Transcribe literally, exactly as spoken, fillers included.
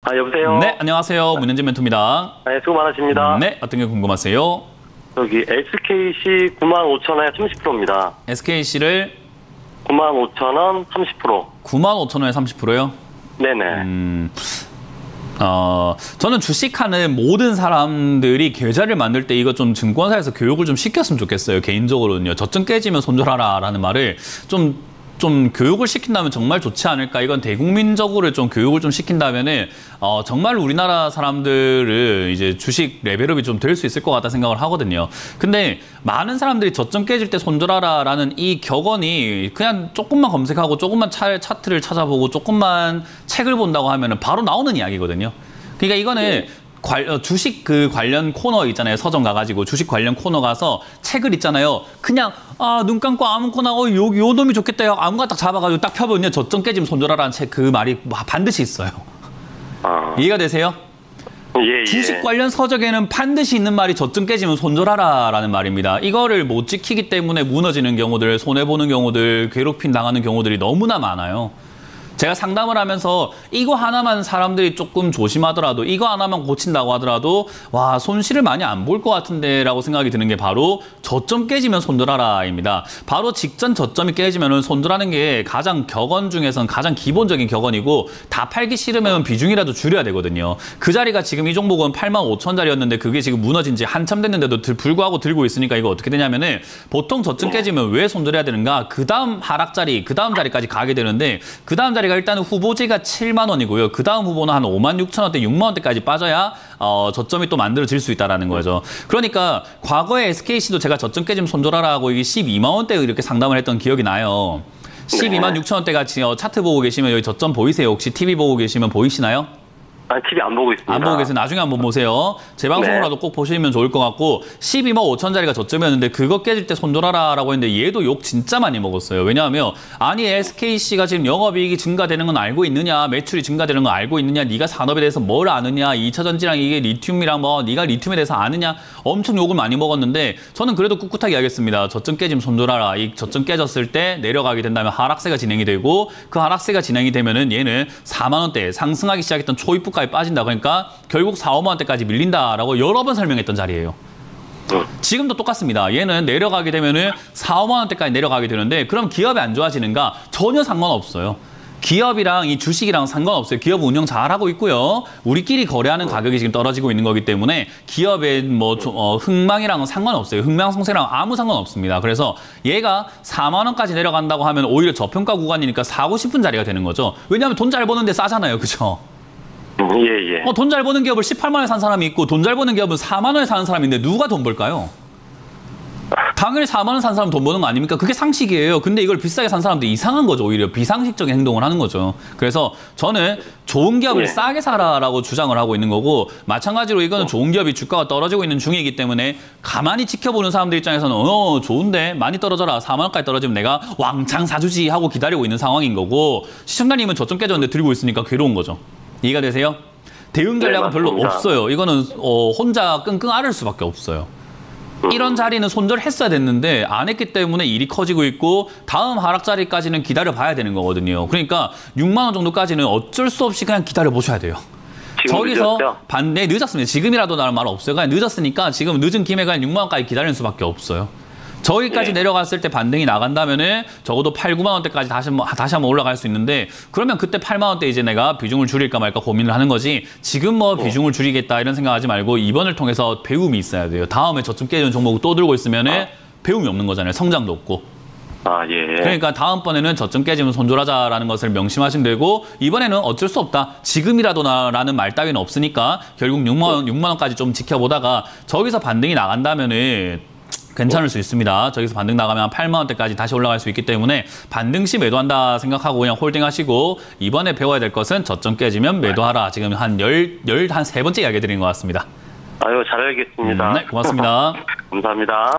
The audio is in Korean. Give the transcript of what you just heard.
아, 여보세요? 네, 안녕하세요. 문현진 멘토입니다. 네, 수고 많으십니다. 네, 어떤 게 궁금하세요? 여기 에스케이씨 구만 오천 원에 삼십 퍼센트입니다. 에스케이씨를 구만 오천 원 삼십 퍼센트. 구만 오천 원에 삼십 퍼센트요? 네네. 음, 어, 저는 주식하는 모든 사람들이 계좌를 만들 때 이거 좀 증권사에서 교육을 좀 시켰으면 좋겠어요. 개인적으로는요. 저점 깨지면 손절하라 라는 말을 좀 좀 교육을 시킨다면 정말 좋지 않을까. 이건 대국민적으로 좀 교육을 좀 시킨다면은 어, 정말 우리나라 사람들을 이제 주식 레벨업이 좀 될 수 있을 것 같다 생각을 하거든요. 근데 많은 사람들이 저점 깨질 때 손절하라라는 이 격언이 그냥 조금만 검색하고 조금만 차, 차트를 찾아보고 조금만 책을 본다고 하면은 바로 나오는 이야기거든요. 그러니까 이거는 네. 관, 주식 그 관련 코너 있잖아요. 서점 가가지고 주식 관련 코너 가서 책을 있잖아요. 그냥 아, 눈 감고 아무거나 어, 요, 요 놈이 좋겠다. 아무거나 딱 잡아가지고 딱 펴보면 저점 깨지면 손절하라는 책 그 말이 반드시 있어요. 아... 이해가 되세요? 예, 예. 주식 관련 서적에는 반드시 있는 말이 저점 깨지면 손절하라라는 말입니다. 이거를 못 지키기 때문에 무너지는 경우들, 손해보는 경우들, 괴롭힘 당하는 경우들이 너무나 많아요. 제가 상담을 하면서 이거 하나만 사람들이 조금 조심하더라도 이거 하나만 고친다고 하더라도 와 손실을 많이 안 볼 것 같은데 라고 생각이 드는 게 바로 저점 깨지면 손절하라입니다. 바로 직전 저점이 깨지면 손절하는 게 가장 격언 중에서는 가장 기본적인 격언이고 다 팔기 싫으면 비중이라도 줄여야 되거든요. 그 자리가 지금 이 종목은 팔만 오천 원짜리였는데 그게 지금 무너진 지 한참 됐는데도 불구하고 들고 있으니까 이거 어떻게 되냐면은 보통 저점 깨지면 왜 손절해야 되는가? 그 다음 하락 자리, 그 다음 자리까지 가게 되는데 그 다음 자리 일단은 후보지가 칠만 원이고요. 그 다음 후보는 한 오만 육천 원대, 육만 원대까지 빠져야 어, 저점이 또 만들어질 수 있다는 거죠. 그러니까 과거에 에스케이씨도 제가 저점 깨지면 손절하라고 이게 십이만 원대 이렇게 상담을 했던 기억이 나요. 십이만 육천 원대가 차트 보고 계시면 여기 저점 보이세요? 혹시 티비 보고 계시면 보이시나요? 아, 티비 안 보고 있습니다. 안 보고 계세요. 나중에 한번 보세요. 제 방송으로라도 네. 꼭 보시면 좋을 것 같고 십이만 오천 원짜리가 저점이었는데 그거 깨질 때 손절하라라고 했는데 얘도 욕 진짜 많이 먹었어요. 왜냐하면 아니 에스케이씨가 지금 영업이익이 증가되는 건 알고 있느냐, 매출이 증가되는 건 알고 있느냐, 네가 산업에 대해서 뭘 아느냐, 이 차 전지랑 이게 리튬이랑 뭐 네가 리튬에 대해서 아느냐 엄청 욕을 많이 먹었는데 저는 그래도 꿋꿋하게 하겠습니다. 저점 깨지면 손절하라. 이 저점 깨졌을 때 내려가게 된다면 하락세가 진행이 되고 그 하락세가 진행이 되면은 얘는 사만 원대 상승하기 시작했던 초입부 빠진다. 그러니까 결국 사, 오만 원대까지 밀린다라고 여러 번 설명했던 자리예요. 지금도 똑같습니다. 얘는 내려가게 되면은 사, 오만 원대까지 내려가게 되는데 그럼 기업이 안 좋아지는가? 전혀 상관없어요. 기업이랑 이 주식이랑 상관없어요. 기업 운영 잘하고 있고요. 우리끼리 거래하는 가격이 지금 떨어지고 있는 거기 때문에 기업의 뭐 어, 흥망이랑은 상관없어요. 흥망성쇠랑 아무 상관없습니다. 그래서 얘가 사만 원까지 내려간다고 하면 오히려 저평가 구간이니까 사고 싶은 자리가 되는 거죠. 왜냐하면 돈 잘 버는데 싸잖아요. 그죠? 예, 예. 어, 돈 잘 버는 기업을 십팔만 원에 산 사람이 있고 돈 잘 버는 기업은 사만 원에 사는 사람인데 누가 돈 벌까요? 당연히 사만 원 산 사람 돈 버는 거 아닙니까? 그게 상식이에요. 근데 이걸 비싸게 산 사람도 이상한 거죠. 오히려 비상식적인 행동을 하는 거죠. 그래서 저는 좋은 기업을 예. 싸게 사라라고 주장을 하고 있는 거고 마찬가지로 이거는 좋은 기업이 주가가 떨어지고 있는 중이기 때문에 가만히 지켜보는 사람들 입장에서는 어 좋은데 많이 떨어져라. 사만 원까지 떨어지면 내가 왕창 사주지 하고 기다리고 있는 상황인 거고 시청자님은 저점 깨졌는데 들고 있으니까 괴로운 거죠. 이해가 되세요? 대응 전략은 네, 별로 없어요. 이거는 어, 혼자 끙끙 앓을 수밖에 없어요. 음. 이런 자리는 손절했어야 됐는데 안 했기 때문에 일이 커지고 있고 다음 하락 자리까지는 기다려봐야 되는 거거든요. 그러니까 육만 원 정도까지는 어쩔 수 없이 그냥 기다려보셔야 돼요. 저기서 반대 늦었습니다. 지금이라도 나는 말 없어요. 그냥 늦었으니까 지금 늦은 김에 그냥 육만 원까지 기다리는 수밖에 없어요. 저기까지 네. 내려갔을 때 반등이 나간다면은 적어도 팔, 구만 원대까지 다시 한번, 다시 한번 올라갈 수 있는데 그러면 그때 팔만 원대 이제 내가 비중을 줄일까 말까 고민을 하는 거지 지금 뭐 비중을 줄이겠다 이런 생각하지 말고 이번을 통해서 배움이 있어야 돼요. 다음에 저점 깨지는 종목을 또 들고 있으면은 아. 배움이 없는 거잖아요. 성장도 없고. 아, 예. 그러니까 다음번에는 저점 깨지면 손절하자라는 것을 명심하시면 되고 이번에는 어쩔 수 없다. 지금이라도 나라는 말 따위는 없으니까 결국 육만 원, 육만 원까지 좀 지켜보다가 저기서 반등이 나간다면은 괜찮을 수 있습니다. 저기서 반등 나가면 팔만 원대까지 다시 올라갈 수 있기 때문에 반등 시 매도한다 생각하고 그냥 홀딩하시고 이번에 배워야 될 것은 저점 깨지면 매도하라. 지금 한 열, 열, 한 세 번째 이야기 드린 것 같습니다. 아유, 잘 알겠습니다. 음, 네, 고맙습니다. 감사합니다.